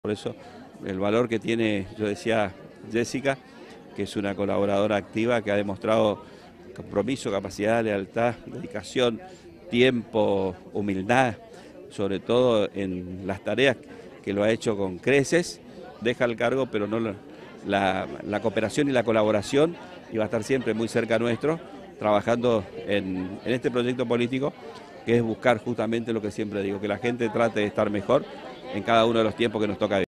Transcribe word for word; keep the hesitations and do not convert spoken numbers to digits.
Por eso el valor que tiene, yo decía, Jessica, que es una colaboradora activa que ha demostrado compromiso, capacidad, lealtad, dedicación, tiempo, humildad, sobre todo en las tareas que lo ha hecho con creces, deja el cargo, pero no la, la, la cooperación y la colaboración, y va a estar siempre muy cerca nuestro, trabajando en, en este proyecto político, que es buscar justamente lo que siempre digo, que la gente trate de estar mejor en cada uno de los tiempos que nos toca vivir.